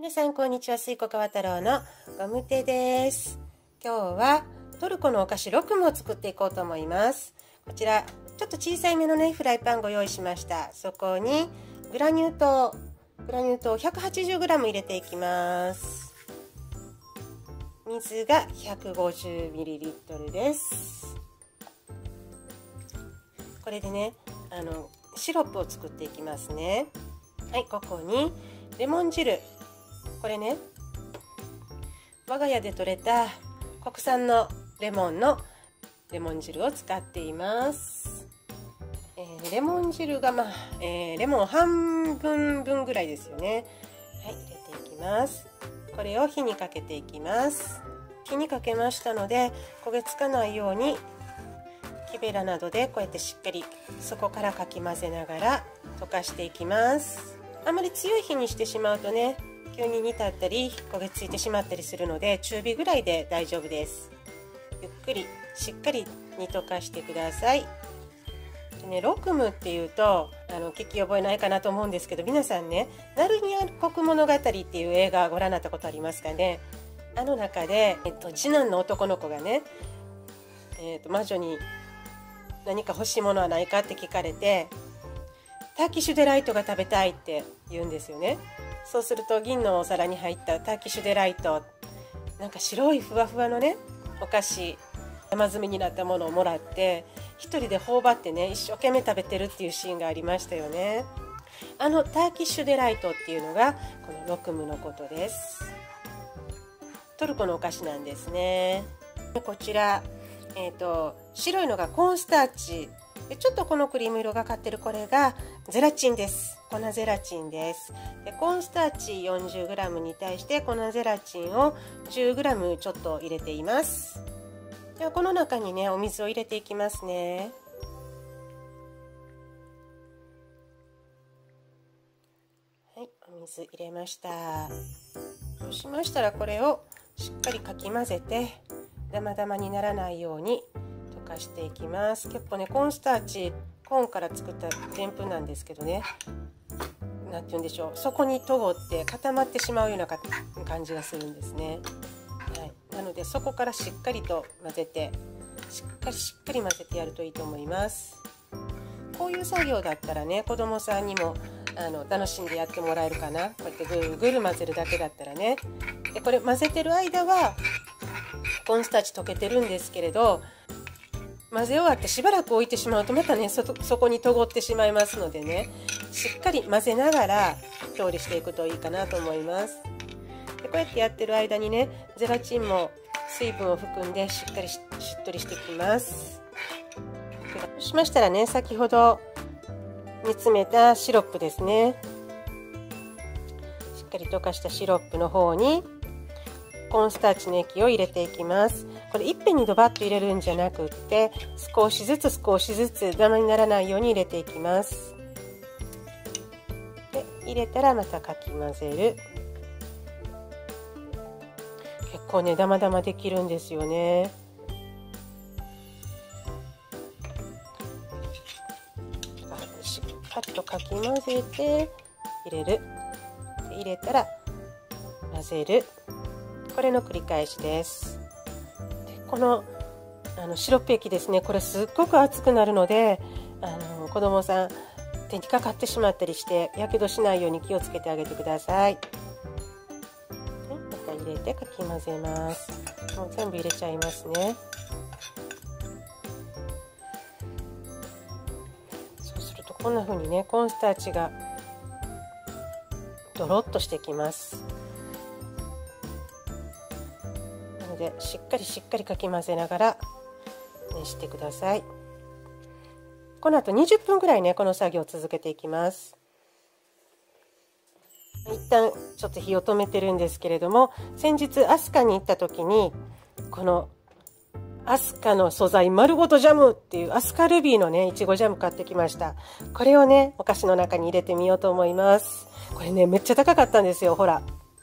皆さんこんにちは、すいこかわ太郎のゴム手です。今日はトルコのお菓子ロクムを作っていこうと思います。こちらちょっと小さいめのねフライパンご用意しました。そこにグラニュー糖を 180g 入れていきます。水が 150ml です。これでねシロップを作っていきますね。はい、ここにレモン汁、これね我が家で採れた国産のレモン汁を使っています。レモン汁がレモン半分分ぐらいですよね。はい、入れていきます。これを火にかけていきます。火にかけましたので焦げつかないように木べらなどでこうやってしっかり底からかき混ぜながら溶かしていきます。あまり強い火にしてしまうとね急に煮立ったり焦げついてしまったりするので中火ぐらいで大丈夫です。ゆっくりしっかり煮溶かしてください。でね、ロクムっていうと聞き覚えないかなと思うんですけど、皆さんねナルニア国物語っていう映画ご覧になったことありますかね。あの中で、次男の男の子がね、魔女に何か欲しいものはないかって聞かれて、ターキッシュデライトが食べたいって言うんですよね。そうすると銀のお皿に入ったターキッシュデライト、なんか白いふわふわのねお菓子、山積みになったものをもらって一人で頬張ってね一生懸命食べてるっていうシーンがありましたよね。ターキッシュデライトっていうのがこのロクムのことです。トルコのお菓子なんですね。こちら、白いのがコーンスターチで、ちょっとこのクリーム色がかってるこれがゼラチンです。粉ゼラチンです。でコーンスターチ 40g に対して粉ゼラチンを 10g ちょっと入れています。ではこの中にねお水を入れていきますね。はい、お水入れました。そうしましたらこれをしっかりかき混ぜてダマダマにならないように溶かしていきます。結構ねコーンスターチ、コーンから作ったでんぷんなんですけどね、なんて言うんでしょう、そこにとごって固まってしまうような感じがするんですね。はい、なのでそこからしっかりと混ぜてしっかり混ぜてやるといいと思います。こういう作業だったらね子供さんにも楽しんでやってもらえるかな。こうやってぐるぐる混ぜるだけだったらね。でこれ混ぜてる間はコーンスターチ溶けてるんですけれど、混ぜ終わってしばらく置いてしまうとまたねそこにとごってしまいますのでね、しっかり混ぜながら調理していくといいかなと思います。でこうやってやってる間にねゼラチンも水分を含んでしっかりしっとりしていきます。そうしましたらね、先ほど煮詰めたシロップですね、しっかり溶かしたシロップの方にコーンスターチの液を入れていきます。これいっぺんにドバッと入れるんじゃなくって少しずつダマにならないように入れていきます。で入れたらまたかき混ぜる。結構ねダマダマできるんですよね。しっかりとかき混ぜて入れる。入れたら混ぜる。これの繰り返しです。でこのシロップ液ですね、これすっごく熱くなるので子供さん手にかかってしまったりしてやけどしないように気をつけてあげてください。また入れてかき混ぜます。もう全部入れちゃいますね。そうするとこんな風にねコーンスターチがドロッとしてきます。なのでしっかりかき混ぜながら熱してください。この後20分ぐらいねこの作業を続けていきます。一旦ちょっと火を止めてるんですけれども、先日飛鳥に行った時にこの飛鳥の素材丸ごとジャムっていう飛鳥ルビーのねいちごジャム買ってきました。これをねお菓子の中に入れてみようと思います。これねめっちゃ高かったんですよ。ほら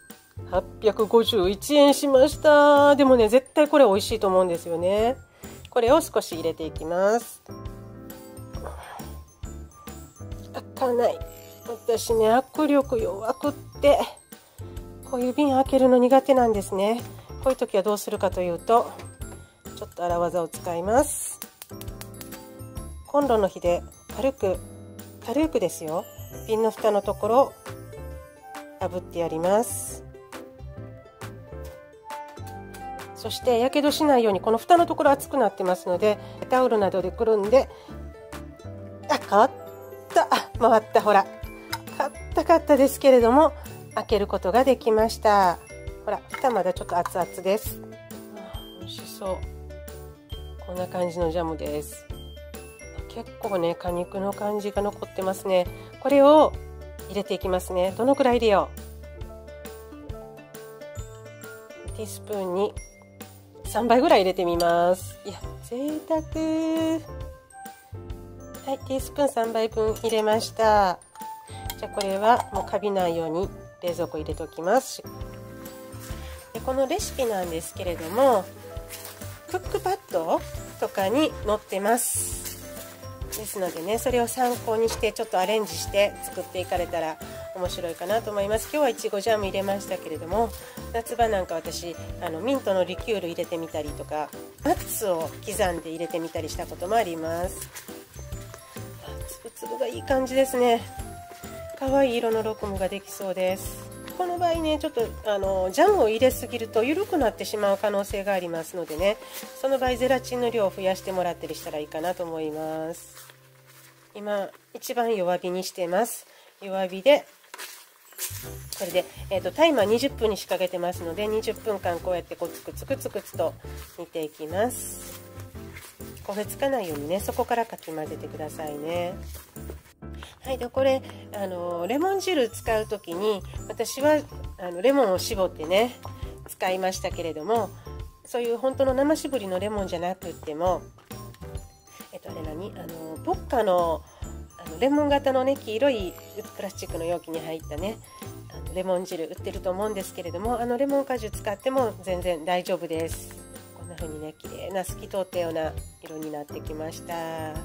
851円しました。でもね絶対これ美味しいと思うんですよね。これを少し入れていきます。開かない。私ね握力弱くってこういう瓶開けるの苦手なんですね。こういう時はどうするかというと、ちょっと荒技を使います。コンロの火で軽くですよ、瓶の蓋のところを炙ってやります。そしてやけどしないように、この蓋のところ熱くなってますので、タオルなどでくるんで、変わった、回った、ほらかったですけれども、開けることができました。ほら、蓋まだちょっと熱々です。美味しそう。こんな感じのジャムです。結構ね、果肉の感じが残ってますね。これを入れていきますね。どのくらい入れよう。ティースプーンに3杯ぐらい入れてみます。いや、贅沢。はい、ティースプーン3杯分入れました。じゃあこれはもうカビないように冷蔵庫入れておきます。でこのレシピなんですけれども、クックパッドとかに載ってます。ですのでね、それを参考にしてちょっとアレンジして作っていかれたら面白いかなと思います。今日はいちごジャム入れましたけれども、夏場なんか私ミントのリキュール入れてみたりとか、ナッツを刻んで入れてみたりしたこともあります。つぶつぶがいい感じですね。可愛い色のロコモができそうです。この場合ね、ちょっとジャムを入れすぎると緩くなってしまう可能性がありますのでね、その場合ゼラチンの量を増やしてもらったりしたらいいかなと思います。今一番弱火にしてます。弱火でこれで、タイマー20分に仕掛けてますので、20分間こうやってコツコツと煮ていきます。焦げつかないようにね、そこからかき混ぜてくださいね。はい、でこれレモン汁使う時に私はレモンを絞ってね使いましたけれども、そういう本当の生搾りのレモンじゃなくっても、ポッカのレモン型のね黄色いプラスチックの容器に入ったねレモン汁売ってると思うんですけれども、レモン果汁使っても全然大丈夫です。こんな風にね綺麗な透き通ったような色になってきました。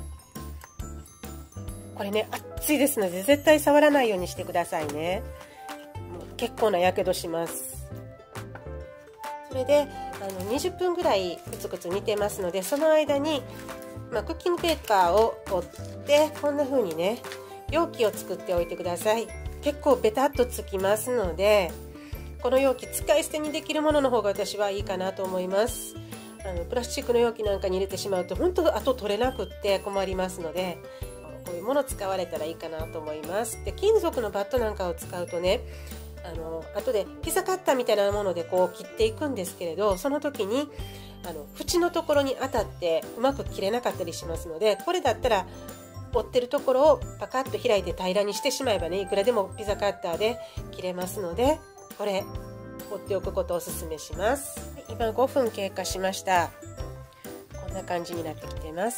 これね熱いですので絶対触らないようにしてくださいね。もう結構なやけどします。それで20分ぐらいくつくつ煮てますので、その間に、クッキングペーパーを折ってこんな風にね容器を作っておいてください。結構ベタっとつきますので、この容器使い捨てにできるものの方が私はいいかなと思います。プラスチックの容器なんかに入れてしまうと本当後取れなくって困りますので、こういうもの使われたらいいかなと思います。で金属のバットなんかを使うとね、後でピザカッターみたいなものでこう切っていくんですけれど、その時に縁のところに当たってうまく切れなかったりしますので、これだったら折ってるところをパカッと開いて平らにしてしまえばね、いくらでもピザカッターで切れますので、これ折っておくことをおすすめします。今5分経過しました。こんな感じになってきてます。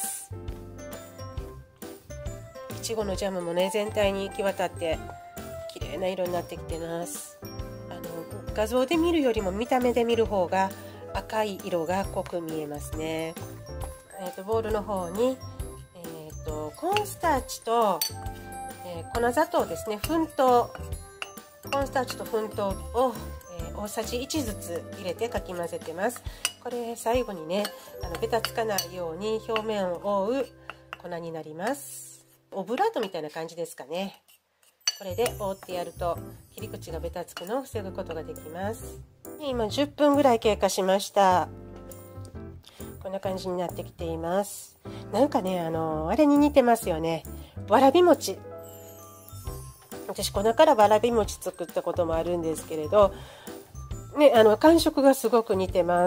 いちごのジャムもね全体に行き渡って綺麗な色になってきてます。画像で見るよりも見た目で見る方が赤い色が濃く見えますね。ボウルの方に、コーンスターチと、粉砂糖ですね、粉糖、コーンスターチと粉糖を、大さじ1ずつ入れてかき混ぜてます。これ最後にねベタつかないように表面を覆う粉になります。オブラートみたいな感じですかね。これで覆ってやると切り口がベタつくのを防ぐことができます。今10分ぐらい経過しました。こんな感じになってきています。なんかねあれに似てますよね、わらび餅。私粉からわらび餅作ったこともあるんですけれどね、感触がすごく似てます。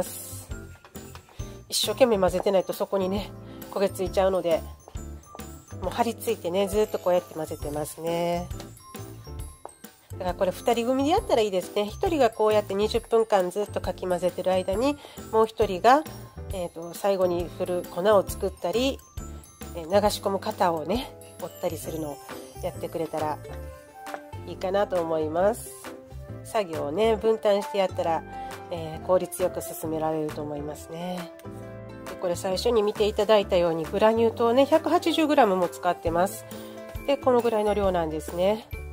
一生懸命混ぜてないとそこにね焦げついちゃうので、もう張り付いてねずっとこうやって混ぜてますね。だからこれ2人組でやったらいいですね。1人がこうやって20分間ずっとかき混ぜてる間に、もう1人が、最後に振る粉を作ったり、流し込む型をね折ったりするのをやってくれたらいいかなと思います。作業をね分担してやったら、効率よく進められると思いますね。でこれ最初に見ていただいたようにグラニュー糖ね 180g も使ってます。でこのぐらいの量なんですね。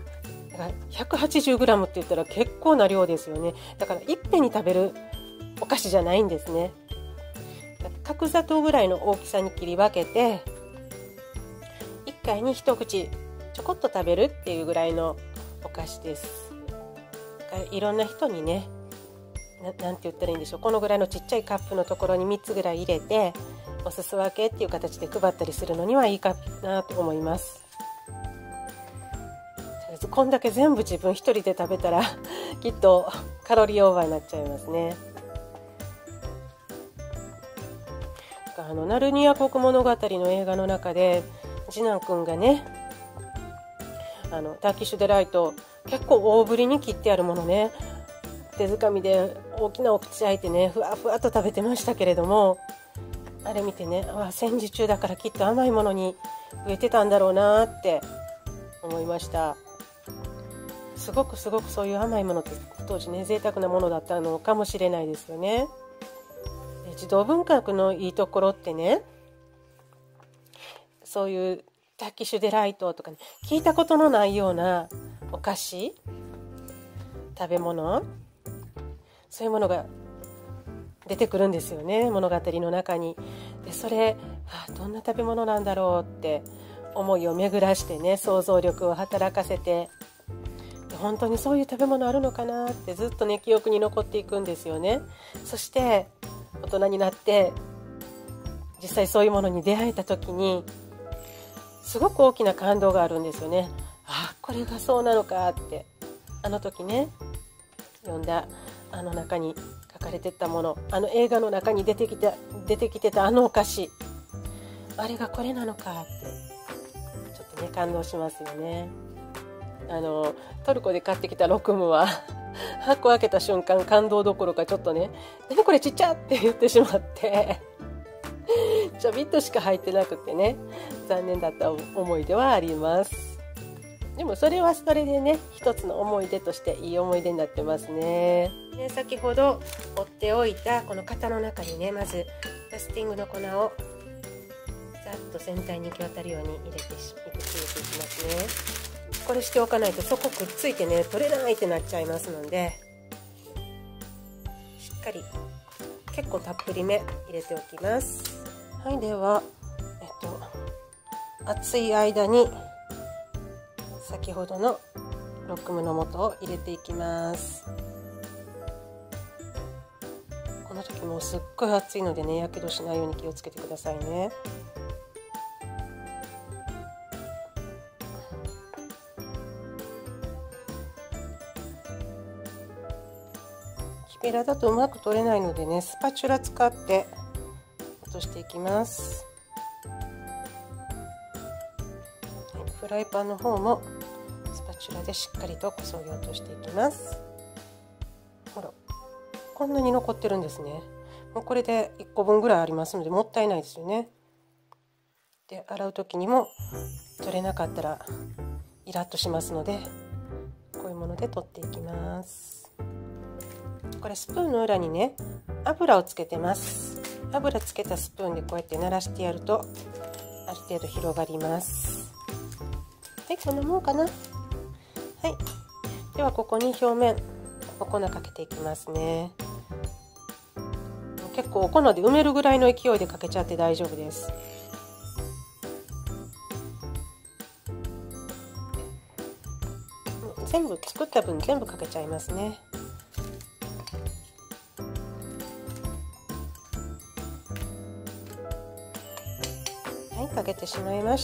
だから 180g って言ったら結構な量ですよね。だからいっぺんに食べるお菓子じゃないんですね。角砂糖ぐらいの大きさに切り分けて1回に一口ちょこっと食べるっていうぐらいのお菓子です。いろんな人にね、なんて言ったらいいんでしょう、このぐらいのちっちゃいカップのところに3つぐらい入れておすす分けっていう形で配ったりするのにはいいかなと思います。こんだけ全部自分一人で食べたらきっとカロリーオーバーになっちゃいますね。ナルニア国物語の映画の中で次男くんがね、ターキッシュデライト結構大ぶりに切ってあるものね、手づかみで大きなお口開いてねふわふわと食べてましたけれども、あれ見てね、戦時中だからきっと甘いものに飢えてたんだろうなって思いました。すごくそういう甘いものって当時ね贅沢なものだったのかもしれないですよね。児童文学のいいところってね、そういうターキッシュデライトとか、ね、聞いたことのないようなお菓子、食べ物、そういうものが出てくるんですよね、物語の中に。でそれ、どんな食べ物なんだろうって思いを巡らしてね、想像力を働かせて、本当にそういう食べ物あるのかなってずっとね記憶に残っていくんですよね。そして大人になって実際そういうものに出会えた時にすごく大きな感動があるんですよね。これがそうなのかって、あの時ね読んだ中に書かれてたもの、映画の中に出てきてたお菓子、あれがこれなのかってちょっとね感動しますよね。トルコで買ってきたロクムは箱開けた瞬間感動どころかちょっとね「何これちっちゃ!」って言ってしまってちょびっとしか入ってなくてね、残念だった思い出はあります。でもそれはそれでね一つの思い出としていい思い出になってますね。で先ほど折っておいたこの型の中にね、まずダスティングの粉をざっと全体に行き渡るように入れていきますね。これしておかないとそこくっついてね取れないってなっちゃいますので、しっかり結構たっぷりめ入れておきます。はい、では熱い間に先ほどのロックムの素を入れていきます。この時もうすっごい熱いのでね、やけどしないように気をつけてくださいね。木べらだとうまく取れないのでね、スパチュラ使って落としていきます。フライパンの方もスパチュラでしっかりとこそぎ落としていきます。ほら、こんなに残ってるんですね。もうこれで1個分ぐらいありますのでもったいないですよね。で洗う時にも取れなかったらイラッとしますので、こういうもので取っていきます。これスプーンの裏にね油をつけてます。油つけたスプーンでこうやって鳴らしてやるとある程度広がります。はい、こんなもんかな。はい、ではここに表面お粉かけていきますね。結構お粉で埋めるぐらいの勢いでかけちゃって大丈夫です。全部作った分全部かけちゃいますね。はい、かけてしまいました。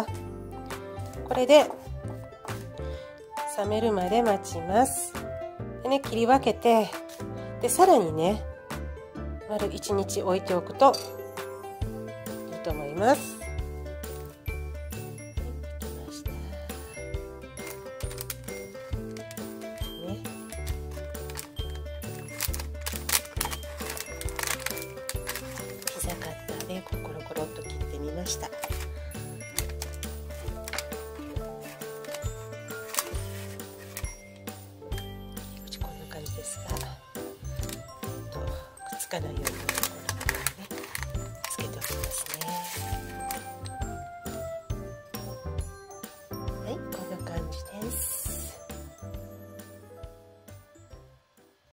これで冷めるまで待ちます。でね、切り分けて、でさらにね丸1日置いておくといいと思います。ピザカッターでコロコロっと切ってみました。こんな感じですが、くっつかないようにこんな感じでねつけておきますね。